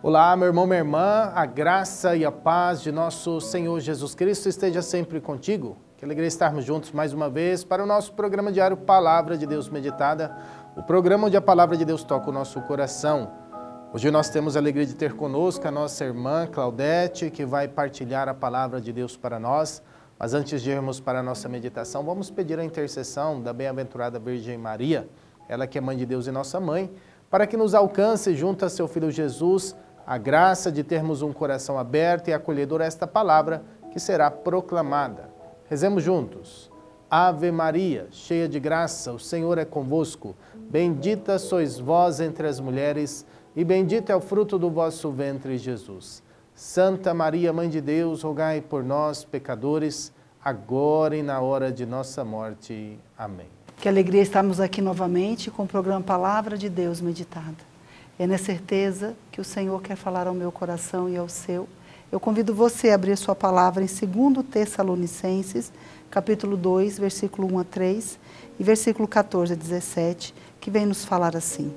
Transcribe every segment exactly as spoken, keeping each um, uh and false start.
Olá, meu irmão, minha irmã, a graça e a paz de nosso Senhor Jesus Cristo esteja sempre contigo. Que alegria estarmos juntos mais uma vez para o nosso programa diário Palavra de Deus Meditada, o programa onde a Palavra de Deus toca o nosso coração. Hoje nós temos a alegria de ter conosco a nossa irmã Claudete, que vai partilhar a Palavra de Deus para nós. Mas antes de irmos para a nossa meditação, vamos pedir a intercessão da bem-aventurada Virgem Maria, ela que é Mãe de Deus e nossa Mãe, para que nos alcance junto a seu Filho Jesus a graça de termos um coração aberto e acolhedor a esta palavra que será proclamada. Rezemos juntos. Ave Maria, cheia de graça, o Senhor é convosco. Bendita sois vós entre as mulheres e bendito é o fruto do vosso ventre, Jesus. Santa Maria, Mãe de Deus, rogai por nós, pecadores, agora e na hora de nossa morte. Amém. Que alegria estarmos aqui novamente com o programa Palavra de Deus Meditada. É na certeza que o Senhor quer falar ao meu coração e ao seu. Eu convido você a abrir sua palavra em segundo Tessalonicenses, capítulo dois, versículo um a três e versículo quatorze a dezessete, que vem nos falar assim.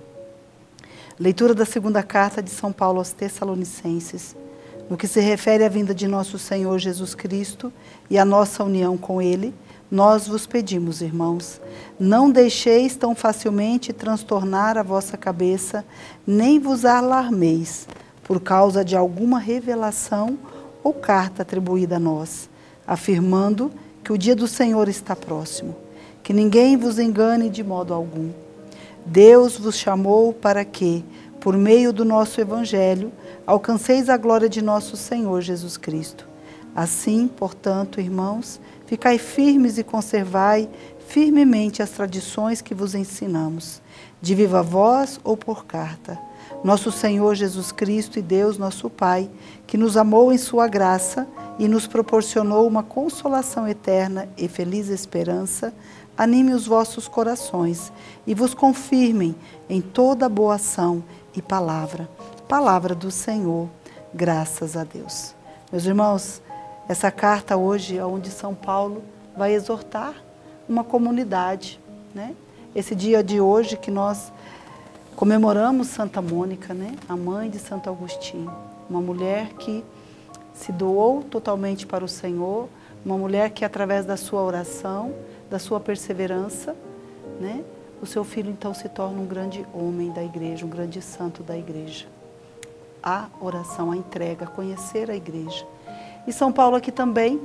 Leitura da segunda carta de São Paulo aos Tessalonicenses, no que se refere à vinda de nosso Senhor Jesus Cristo e à nossa união com Ele, nós vos pedimos, irmãos, não deixeis tão facilmente transtornar a vossa cabeça, nem vos alarmeis, por causa de alguma revelação ou carta atribuída a nós, afirmando que o dia do Senhor está próximo, que ninguém vos engane de modo algum. Deus vos chamou para que, por meio do nosso Evangelho, alcanceis a glória de nosso Senhor Jesus Cristo. Assim, portanto, irmãos, ficai firmes e conservai firmemente as tradições que vos ensinamos, de viva voz ou por carta. Nosso Senhor Jesus Cristo e Deus, nosso Pai, que nos amou em sua graça e nos proporcionou uma consolação eterna e feliz esperança, anime os vossos corações e vos confirmem em toda boa ação e palavra. Palavra do Senhor, graças a Deus. Meus irmãos, essa carta hoje, onde São Paulo vai exortar uma comunidade, né? Esse dia de hoje que nós comemoramos Santa Mônica, né? A mãe de Santo Agostinho, uma mulher que se doou totalmente para o Senhor, uma mulher que através da sua oração, da sua perseverança, né? O seu filho então se torna um grande homem da igreja, um grande santo da igreja. A oração, a entrega, conhecer a igreja. E São Paulo aqui também,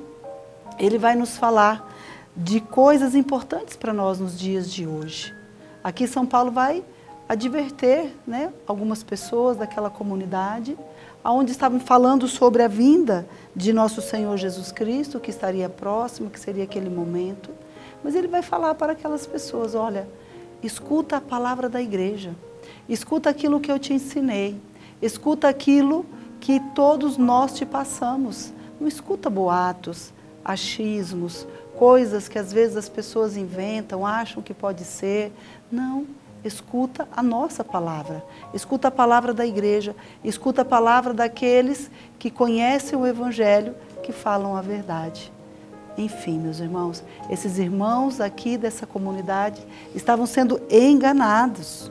ele vai nos falar de coisas importantes para nós nos dias de hoje. Aqui São Paulo vai adverter, né, algumas pessoas daquela comunidade, onde estavam falando sobre a vinda de nosso Senhor Jesus Cristo, que estaria próximo, que seria aquele momento. Mas ele vai falar para aquelas pessoas, olha, escuta a palavra da igreja, escuta aquilo que eu te ensinei, escuta aquilo que todos nós te passamos. Não escuta boatos, achismos, coisas que às vezes as pessoas inventam, acham que pode ser. Não, escuta a nossa palavra, escuta a palavra da igreja, escuta a palavra daqueles que conhecem o Evangelho, que falam a verdade. Enfim, meus irmãos, esses irmãos aqui dessa comunidade estavam sendo enganados,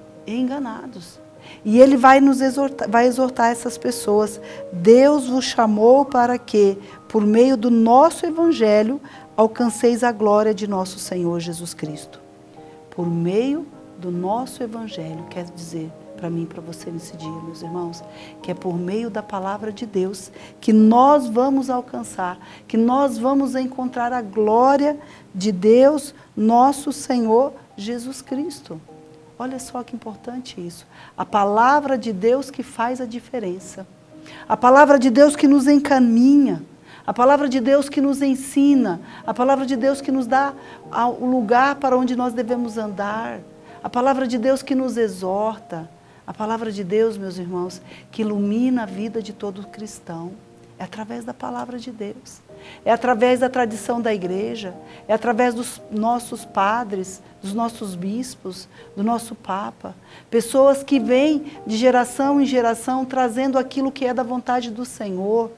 enganados. E ele vai nos exortar, vai exortar essas pessoas. Deus vos chamou para que, por meio do nosso Evangelho, alcanceis a glória de nosso Senhor Jesus Cristo. Por meio do nosso Evangelho, quer dizer para mim e para você nesse dia, meus irmãos, que é por meio da palavra de Deus que nós vamos alcançar, que nós vamos encontrar a glória de Deus, nosso Senhor Jesus Cristo. Olha só que importante isso. A palavra de Deus que faz a diferença. A palavra de Deus que nos encaminha. A palavra de Deus que nos ensina. A palavra de Deus que nos dá o lugar para onde nós devemos andar. A palavra de Deus que nos exorta. A palavra de Deus, meus irmãos, que ilumina a vida de todo cristão. É através da palavra de Deus. É através da tradição da igreja, é através dos nossos padres, dos nossos bispos, do nosso Papa. Pessoas que vêm de geração em geração trazendo aquilo que é da vontade do Senhor.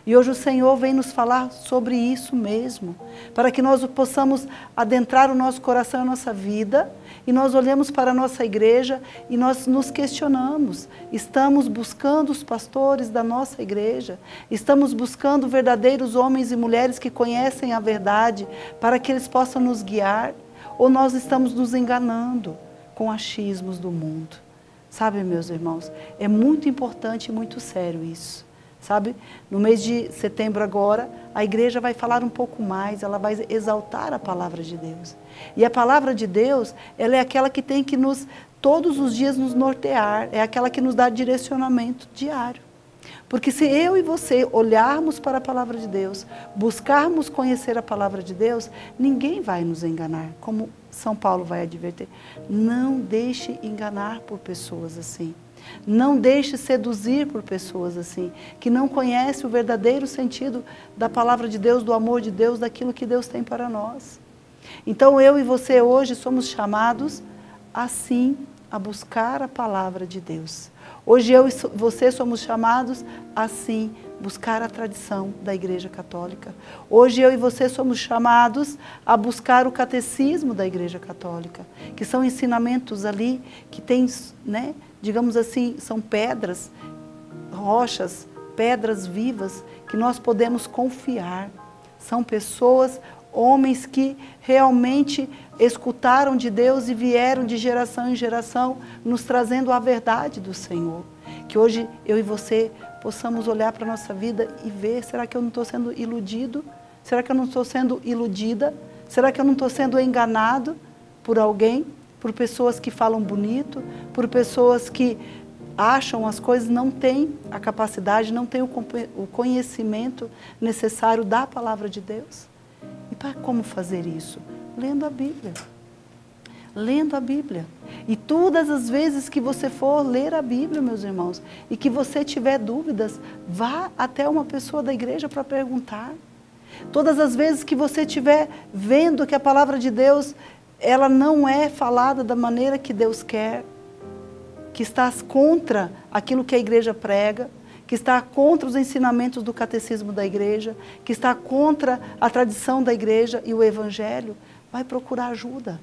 E hoje o Senhor vem nos falar sobre isso mesmo, para que nós possamos adentrar o nosso coração e a nossa vida, e nós olhamos para a nossa igreja e nós nos questionamos. Estamos buscando os pastores da nossa igreja, estamos buscando verdadeiros homens e mulheres que conhecem a verdade, para que eles possam nos guiar, ou nós estamos nos enganando com achismos do mundo? Sabe, meus irmãos, é muito importante e muito sério isso. Sabe, no mês de setembro agora, a igreja vai falar um pouco mais, ela vai exaltar a palavra de Deus. E a palavra de Deus, ela é aquela que tem que nos, todos os dias nos nortear, é aquela que nos dá direcionamento diário. Porque se eu e você olharmos para a palavra de Deus, buscarmos conhecer a palavra de Deus, ninguém vai nos enganar, como São Paulo vai advertir. Não deixe enganar por pessoas assim. Não deixe seduzir por pessoas assim, que não conhecem o verdadeiro sentido da palavra de Deus, do amor de Deus, daquilo que Deus tem para nós. Então eu e você hoje somos chamados assim a buscar a palavra de Deus. Hoje eu e você somos chamados assim buscar a tradição da Igreja Católica. Hoje eu e você somos chamados a buscar o catecismo da Igreja Católica, que são ensinamentos ali que tem, né, digamos assim, são pedras, rochas, pedras vivas que nós podemos confiar. São pessoas, homens que realmente escutaram de Deus e vieram de geração em geração nos trazendo a verdade do Senhor. Que hoje eu e você possamos olhar para a nossa vida e ver, será que eu não estou sendo iludido? Será que eu não estou sendo iludida? Será que eu não estou sendo enganado por alguém? Por pessoas que falam bonito, por pessoas que acham as coisas, não têm a capacidade, não têm o conhecimento necessário da palavra de Deus. E para como fazer isso? Lendo a Bíblia. Lendo a Bíblia. E todas as vezes que você for ler a Bíblia, meus irmãos, e que você tiver dúvidas, vá até uma pessoa da igreja para perguntar. Todas as vezes que você estiver vendo que a palavra de Deus, ela não é falada da maneira que Deus quer, que está contra aquilo que a igreja prega, que está contra os ensinamentos do catecismo da igreja, que está contra a tradição da igreja e o evangelho, vai procurar ajuda.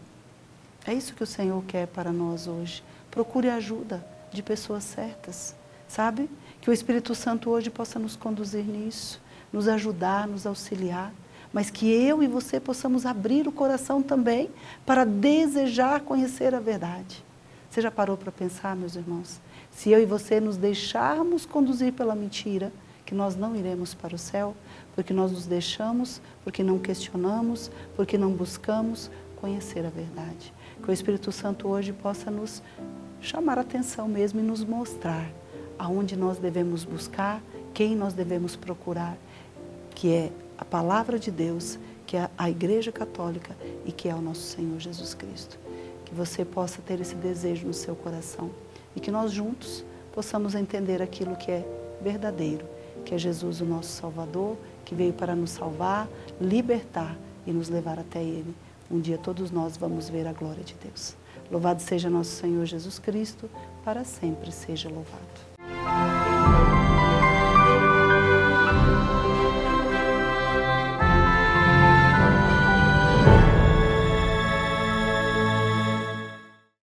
É isso que o Senhor quer para nós hoje. Procure ajuda de pessoas certas, sabe? Que o Espírito Santo hoje possa nos conduzir nisso, nos ajudar, nos auxiliar, mas que eu e você possamos abrir o coração também para desejar conhecer a verdade. Você já parou para pensar, meus irmãos? Se eu e você nos deixarmos conduzir pela mentira, que nós não iremos para o céu, porque nós nos deixamos, porque não questionamos, porque não buscamos conhecer a verdade. Que o Espírito Santo hoje possa nos chamar a atenção mesmo e nos mostrar aonde nós devemos buscar, quem nós devemos procurar, que é a palavra de Deus, que é a Igreja Católica e que é o nosso Senhor Jesus Cristo. Que você possa ter esse desejo no seu coração e que nós juntos possamos entender aquilo que é verdadeiro, que é Jesus o nosso Salvador, que veio para nos salvar, libertar e nos levar até Ele. Um dia todos nós vamos ver a glória de Deus. Louvado seja nosso Senhor Jesus Cristo, para sempre seja louvado.